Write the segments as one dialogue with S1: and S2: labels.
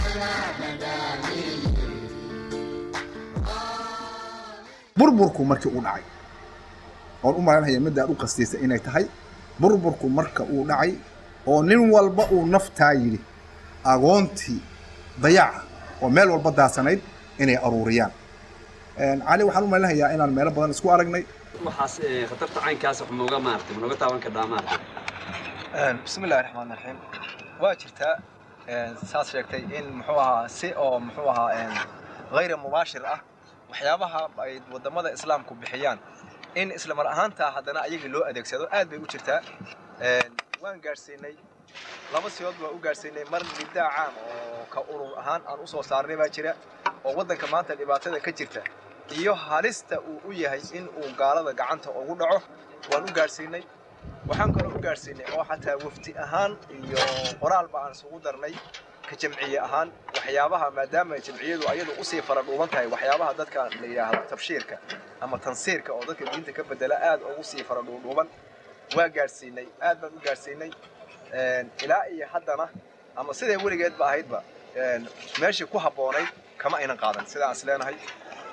S1: burburku markii uu dhacay oo u maaranahay midda u qastiisa inay tahay burburku marka uu dhacay oo nin walba uu naftaa yiri agoontii dayac oo meel walba daasanayd inay aruuriyaan cali waxaan u maleynayaa inaan meel badan isku aragnay
S2: waxaas khatarta caynkaas wax mooga maartay nooga taaban ka dhaamaartay
S3: bismillaahir rahmaanir rahiim waa jirtaa saas sheegtay in muxuu ahaa si oo muxuu ahaa غير مباشر waxyaabaha ay wadamada islaamku bixiyaan in isla mar ahaanta hadana ayaga loo adeegsado aad bay u jirtaa waan gaarsiinay laba siyood waa u gaarsiinay mar midda caam oo ka urur ahaan aan u soo saarnay baa jira oo wadanka maanta dhibaatada ka jirta iyo halista uu u yahay in uu gaalada gacanta ugu dhaco waan u gaarsiinay waxaan kaloo u gaarsiinay oo xataa wafti ahaan iyo qoraal baan isugu darnay كجمعية أهان وحيابها ما دام جمعية وأيضا أصيب فرق ومنتهي وحيابها ذاتك اللي هذا تبشيرك أما تنصيرك أو ذاتك اللي أنت كبد لا آد أو أصيب فرق ومن وجارسيني آد من جارسيني إلى أي حدنا أما سيد يقول جد بقى هيد بقى ماشي كوها بوني كما أين قادم سيد أصلنا هاي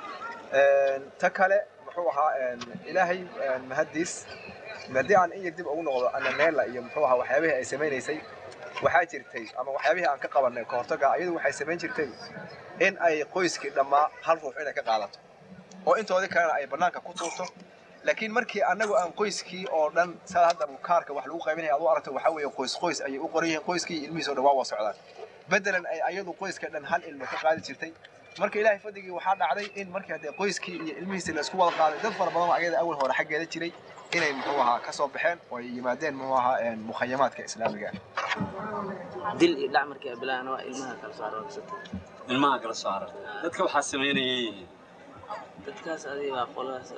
S3: تكله محوها إلهي مهديس مدي عن أي يكذب أو نقول أن نيل يمحوها وحيابها أي سمين يسي waxaa jirtay ama waxyaabaha aan ka qabanay koortaga ayadu waxay sameyn jirtay in ay qoyskii dhama hal ruux inay ka qaadato oo intoodii kale ay banaanka ku tuurto laakiin markii anagu aan qoyskii oo dhan salaada bukaarka wax lagu qaybinay aad u aragto waxa weeye qoys ay u qorayeen qoyskii ilmihiisa oo dhawaa socdaan bedelan ay ayadu qoyska dhan hal ilmo ka qaadi jirtay marka ilaahay fadhigii waxa dhacday in markii hadee qoyskii iyo ilmihiisa la isku wada qaaday dad fara badan oo ayada awal hore xageeda jiray inay muxuu ahaa ka soo baxeen oo ay yimaadeen muxuu ahaa mukhayamaadka islaamiga
S4: dil ila markii ablaan waa ilmaha kala saaray dadka waxa sameeyay dadkaas adiga qolaas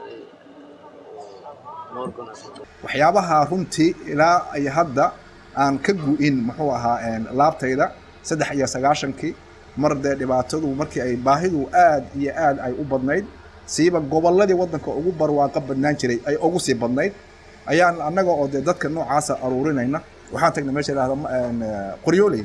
S1: waxyaabaha runtii ilaa ay hadda aan ka gu'in muxuu ahaa laabtayda 93kii marday dhibaatadu markii ay baahidu aad iyo aad ay u badnayd siiba gobolladii wadanka ugu barwaaqo badnaan jiray ay ugu sii badnayd ayaan anaga oo dadka noocaas aruurinayna waxaan tagnay meesha ilaahdo qoryooley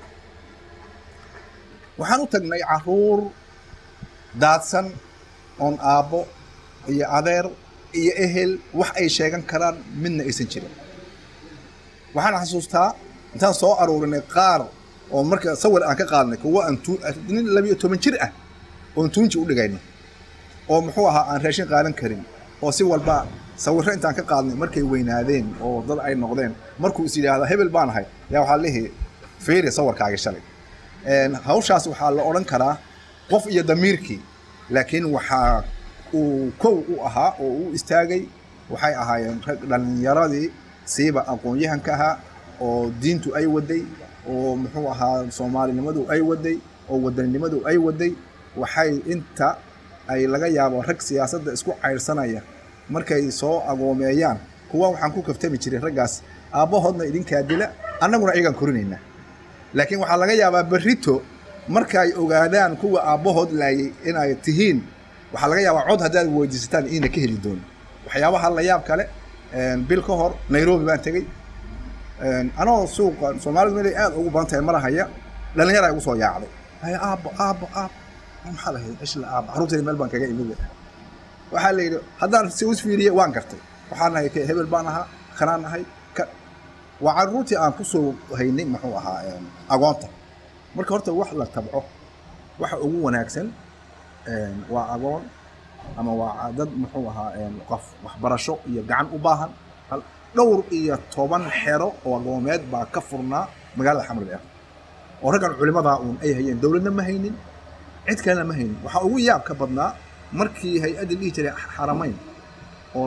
S1: waxaan u tagnay caruur daadsan on aabo iyo adeer iyo ehel wax ay sheegan karaan midna aysan jirin waxaan xasuustaa intaan soo aruurinay qaar oo marka sawir aan ka qaadnay kuwa aan 12 jir ah oo tuunji u dhigayna oo muxuu ahaa aan raashin qaadan karin oo si walba sawirro intaan ka qaadnay markay weynaadeen oo dad ay noqdeen markuu is yiraahdo hebel baan ahay yaa waxa leeyahay fiiri sawirkaaga shalay hawshaas waxa la oran karaa qof iyo damiirkii laakiin waxa uu kow u ahaa oo uu istaagay waxay ahaayeen rag dhalinyaradii siiba aqoon-yahanka ahaa oo diintu ay waday oo muxuu ahaa Soomaalinimadu ay waday oo wadaninimadu ay waday waxay inta ay laga yaabo rag siyaasadda isku cayrsanaya markay soo agoomeeyaan kuwa waxaan ku kaftami jiray raggaas aabahoodna idinka dila annaguna iyagan korinayna laakiin waxa laga yaabaa barrito markay ogaadaan kuwa aabahood laayay in ay tihiin waxa laga yaabaa cod hadaad weydiisataan in ka heli doon waxyaabaha la yaab kale bil ka hor Nairobi baan tagay anoo suuqa Soomaalidu meel aad ugu badan tahay marahaya dhalinyaro ay u soo yaacday hay aabo maxaa lahayd isla caruurtay meel baan kaga imid waxa la yiri hadaan si us fiiriye waan gartay waxaan ahay hebel baan ahaa kharaan ahay waa caruurtii aan ku soo haynay muxuu ahaa agoonta marka horta wax la tabco waxa ugu wanaagsan waa agoon ama waa dad muxuu ahaa qof wax barasho iyo gacan u baahan dhowr iyo 10 xero oo agoomeed baa ka furnaa magaalada Xamar oo raggan culimada ay hayeen dawladna ma haynin cid kale ma haynin waxa ugu yaab ka badnaa markii hay'adda dhigi jiray Xaramayn oo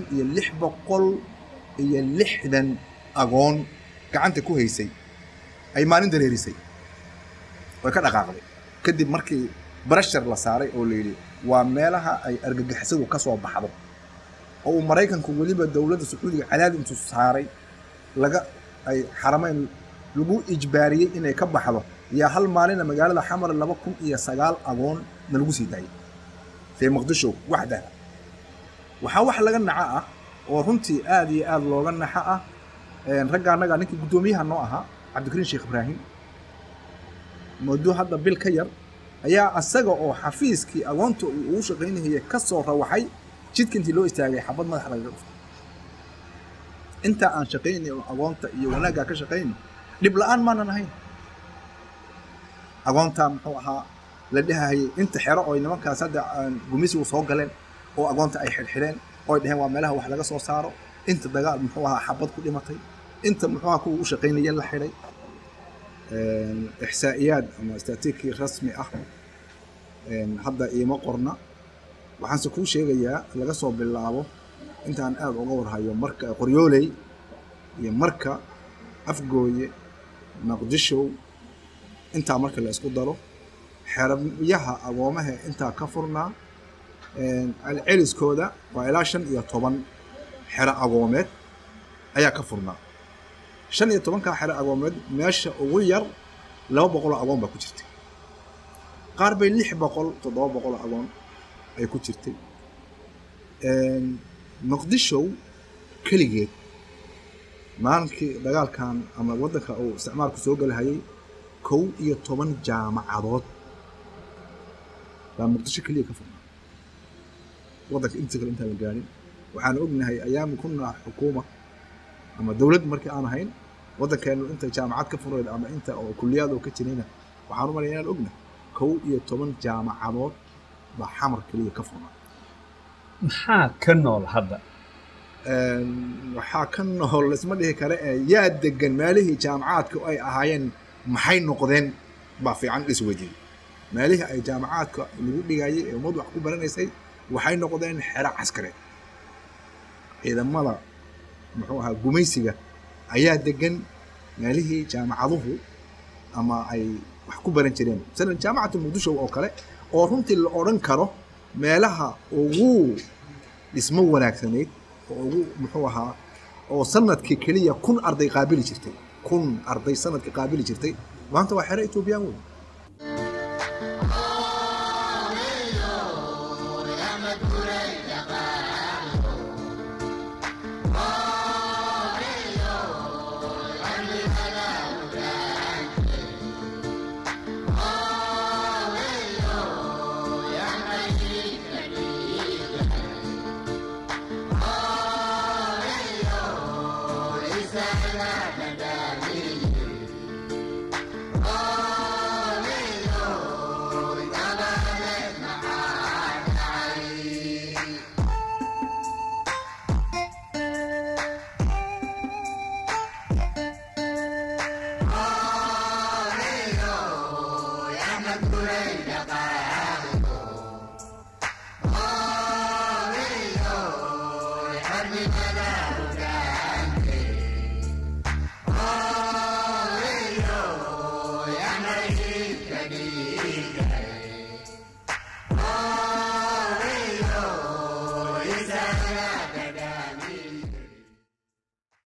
S1: 2660 agoon gacanta ku haysay ay maalin dareerisay way ka dhaqaaqday kadib markii barashar la saaray oo leeyay waa meelaha ay argagixisadu ka soo baxdo oo Mareykanku waliba dawladda Sacuudiga cadaad intuu saaray laga ay Xaramayn lagu ijbaariyay inay ka baxdo يا هل مالنا مقالة حمر اللي بكون يا سجال أغون نلقوسي داي في مقدشو وحدة وحاول لقنا عاء ورنتي آدي لقنا حاء نرجع نجا نكى قدوميها نوعها عبد الكريم شيخ إبراهيم muddo hadda bil ka yar ayaa asaga oo xafiiskii agoonta uu shaqaynayay ka soo rawaxay jidka intii loo istaagay xabad madax laga dhuftay inta aan shaqaynay oo agoonta iyo wanaagga ka shaqaynay dhib la'aan maanan ahayn agoonta muxuu ahaa la dhahayay inta xero oo nimankaas hadda gumisigu soo galeen oo agoonta ay xirxireen oo ay dhaheen waa meelaha wax laga soo saaro inta dagaal muxuu ahaa xabad ku dhimatay inta muxuu ahaa kuwa u shaqaynayeen la xiray إحصائيات أما استاتيكي رسمي أحمد هذا إيما قرنا وحن سكون شيء جيا لقى صوب باللعبة أنت عن أب أقول هاي مركا قريولي هي مركا أفجوي نقدشوا أنت مركا اللي أسكت دارو حرب يها أقومها أنت كفرنا العرس كودا وعلاشن يا طبعا حرق أقومت أيا كفرنا شن iyo tobanka xare agoomeed meesha ugu yar 200 agoon ba ku jirtay qaar bay 600 700 agoon ay ku jirtay muqdisho kaligeed maankii dagaalkan ama wadanka uu isticmaalku soo galahayay 11 jaamacadood baa muqdisho kaliya ka furnaa wadanka inta kale inta la gaarin waxaan ognahay ayaam kunna xukuuma ama dawlad markii aan ahayn wadankeenu inta jaamacad ka fureed ama inta oo kulliyad oo ka jirina waxaan u maleeyaa ogna 11 jaamacadood ba xamar kaliya ka furnaa
S5: maxaa ka nool hadda
S1: waxaa ka nool isma dhihi kare yaa degan meelihii jaamacaadka ay ahaayeen maxay noqdeen ba fiican is weydiin meelihii ay jaamacaadka lagu dhigayay ee umad wax ku baranaysay waxay noqdeen xero caskari ciidamada muxuu ahaa gumaysiga ayaa degan meelihii jaamacaduhu ama ay wax ku baran jireen sida jaamacada muqdisho oo kale oo runtii la oran karo meelaha ugu dhismo wanaagsaneed oo ugu muxuu ahaa oo sanadkii kaliya 1000 arday qaabili jirtay 1000 arday sanadkii qaabili jirtay maanta waa xero Ethiopian weyn
S6: Great